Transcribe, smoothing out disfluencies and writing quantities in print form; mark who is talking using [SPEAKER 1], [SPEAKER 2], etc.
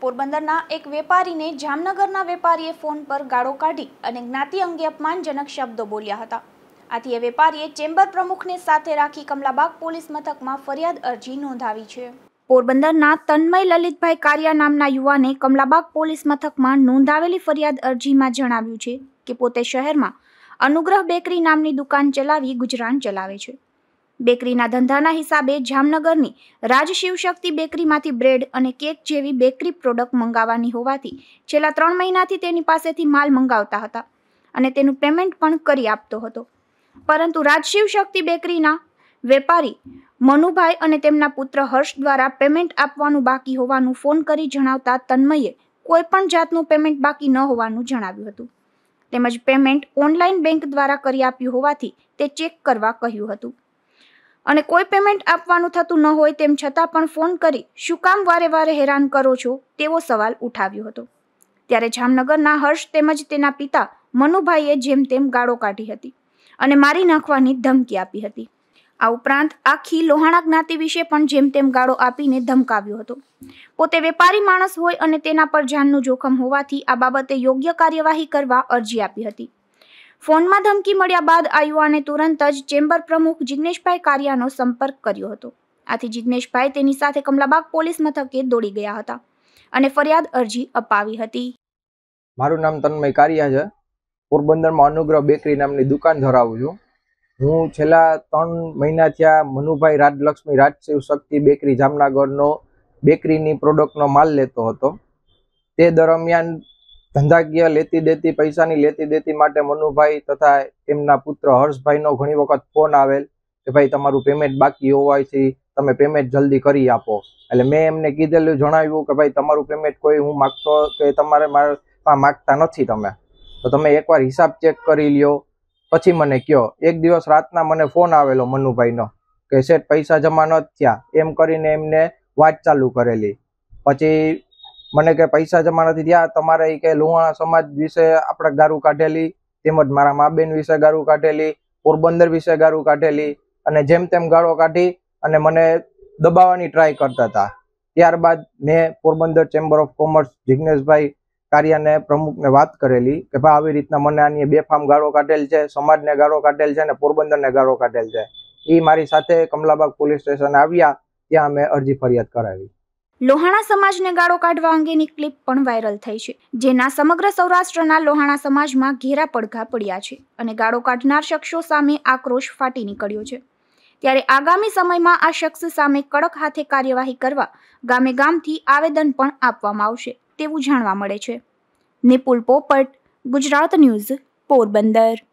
[SPEAKER 1] પોરબંદરના એક વેપારીને જામનગરના વેપારીએ ફોન પર ગાળો કાઢી અને જ્ઞાતિ અંગે અપમાનજનક શબ્દો બોલ્યા હતા। આથી એ વેપારીએ ચેમ્બર પ્રમુખને સાથે રાખી કમલાબાગ પોલીસ મથકમાં ફરિયાદ અરજી નોંધાવી છે। પોરબંદરના તન્મય લલિતભાઈ કારિયા નામના યુવાને કમલાબાગ પોલીસ મથકમાં નોંધાવેલી ફરિયાદ અરજીમાં જણાવ્યું છે કે પોતે શહેરમાં અનુગ્રહ બેકરી નામની દુકાન ચલાવી ગુજરાન ચલાવે છે। બેકરીના ધંધાના હિસાબે જામનગરની રાજ શિવશક્તિ બેકરીમાંથી બ્રેડ અને કેક જેવી બેકરી પ્રોડક્ટ મંગાવવાની હોવાથી છેલ્લા 3 મહિનાથી તેની પાસેથી માલ મંગાવતા હતા અને તેનું પેમેન્ટ પણ કરી આપતો હતો, પરંતુ રાજ શિવશક્તિ બેકરીના વેપારી મનુભાઈ અને તેમના પુત્ર હર્ષ દ્વારા પેમેન્ટ આપવાનું બાકી હોવાનું ફોન કરી જણાવતા તન્મયે કોઈ પણ જાતનું પેમેન્ટ બાકી ન હોવાનું જણાવ્યું હતું, તેમજ પેમેન્ટ ઓનલાઈન બેંક દ્વારા કરી આપ્યું હોવાથી તે ચેક કરવા કહ્યું હતું અને કોઈ પેમેન્ટ આપવાનું થતું ન હોય તેમ છતાં પણ ફોન કરી શું કામ વારે વારે હેરાન કરો છો તેવો સવાલ ઉઠાવ્યો હતો। ત્યારે જામનગરના હર્ષ તેમજ તેના પિતા મનુભાઈએ જેમ તેમ ગાળો કાઢી હતી અને મારી નાખવાની ધમકી આપી હતી। આ ઉપરાંત આખી લોહાણા જ્ઞાતિ વિશે પણ જેમ તેમ ગાળો આપીને ધમકાવ્યો હતો। પોતે વેપારી માણસ હોય અને તેના પર જાનનું જોખમ હોવાથી આ બાબતે યોગ્ય કાર્યવાહી કરવા અરજી આપી હતી। ફોનમાં ધમકી મળ્યા બાદ આ યુવાને તુરંત જ ચેમ્બર પ્રમુખ જિગ્નેશભાઈ કારિયાનો સંપર્ક કર્યો હતો। આથી જિગ્નેશભાઈ તેની સાથે કમલાબાગ પોલીસ મથકે દોડી ગયા હતા અને ફરિયાદ અરજી અપાવી હતી।
[SPEAKER 2] મારું નામ તન્મય કારિયા છે। પોરબંદરમાં અનુગ્રહ બેકરી નામની દુકાન ધરાવું છું। હું છેલ્લા 3 મહિના થયા મનુભાઈ રાજલક્ષ્મી રાજશિવ શક્તિ બેકરી જામનગરનો બેકરીની પ્રોડક્ટનો માલ લેતો હતો। તે દરમિયાન ધંધાકીય લેતી દેતી પૈસાની લેતી દેતી માટે મનુભાઈ તથા તેમના પુત્ર હર્ષભાઈનો ઘણી વખત ફોન આવેલ કે ભાઈ તમારું પેમેન્ટ બાકી હોવાથી તમે પેમેન્ટ જલ્દી કરી આપો। એટલે મેં એમને કીધેલું જણાવ્યું કે ભાઈ તમારું પેમેન્ટ કોઈ હું માગતો કે તમારે મારા માગતા નથી, તમે એકવાર હિસાબ ચેક કરી લ્યો પછી મને કહો। એક દિવસ રાતના મને ફોન આવેલો મનુભાઈનો કે શેઠ પૈસા જમા નથી થયા એમ કરીને એમને વાત ચાલુ કરેલી। પછી મને કે પૈસા જમા નથી થયા, તમારે કે લોહાણા સમાજ વિશે આપણે ગારું કાઢેલી, તેમજ મારા મા બેન વિશે ગારું કાઢેલી, પોરબંદર વિશે ગારું કાઢેલી અને જેમ તેમ ગાળો કાઢી અને મને દબાવવાની ટ્રાય કરતા હતા। ત્યારબાદ મેં પોરબંદર ચેમ્બર ઓફ કોમર્સ જિગ્નેશભાઈ કારિયાને પ્રમુખને વાત કરેલી કે ભાઈ આવી રીતના મને આની બેફામ ગાળો કાઢેલ છે, સમાજને ગાળો કાઢેલ છે અને પોરબંદરને ગાળો કાઢેલ છે। એ મારી સાથે કમલાબાગ પોલીસ સ્ટેશન આવ્યા, ત્યાં અમે અરજી ફરિયાદ કરાવી।
[SPEAKER 1] લોહાણા સમાજને ગાળો કાઢવા અંગેની ક્લિપ પણ વાયરલ થઈ છે, જેના સમગ્ર સૌરાષ્ટ્રના લોહાણા સમાજમાં ઘેરા પડઘા પડ્યા છે અને ગાળો કાઢનાર શખ્સો સામે આક્રોશ ફાટી નીકળ્યો છે। ત્યારે આગામી સમયમાં આ શખ્સ સામે કડક હાથે કાર્યવાહી કરવા ગામે ગામથી આવેદન પણ આપવામાં આવશે તેવું જાણવા મળે છે। નિપુલ પોપટ, ગુજરાત ન્યૂઝ, પોરબંદર।